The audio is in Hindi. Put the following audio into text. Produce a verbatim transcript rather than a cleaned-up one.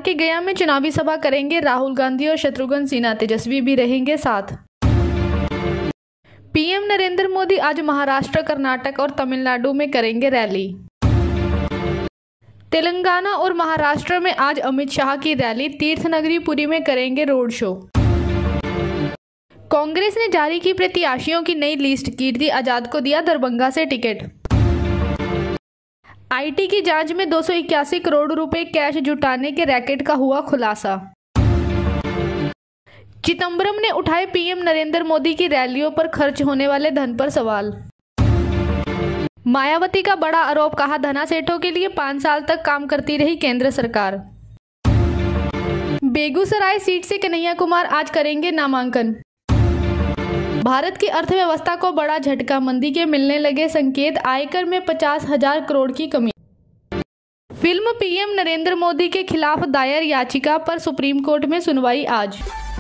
के गया में चुनावी सभा करेंगे राहुल गांधी और शत्रुघ्न सिन्हा, तेजस्वी भी रहेंगे साथ। पीएम नरेंद्र मोदी आज महाराष्ट्र, कर्नाटक और तमिलनाडु में करेंगे रैली। तेलंगाना और महाराष्ट्र में आज अमित शाह की रैली, तीर्थ नगरी पुरी में करेंगे रोड शो। कांग्रेस ने जारी की प्रत्याशियों की नई लिस्ट, कीर्ति आजाद को दिया दरभंगा से टिकट। आईटी की जांच में दो सौ इक्यासी करोड़ रुपए कैश जुटाने के रैकेट का हुआ खुलासा। चिदंबरम ने उठाए पीएम नरेंद्र मोदी की रैलियों पर खर्च होने वाले धन पर सवाल। मायावती का बड़ा आरोप, कहा धना सेठों के लिए पांच साल तक काम करती रही केंद्र सरकार। बेगूसराय सीट से कन्हैया कुमार आज करेंगे नामांकन। भारत की अर्थव्यवस्था को बड़ा झटका, मंदी के मिलने लगे संकेत, आयकर में पचास हजार करोड़ की कमी। फिल्म पीएम नरेंद्र मोदी के खिलाफ दायर याचिका पर सुप्रीम कोर्ट में सुनवाई आज।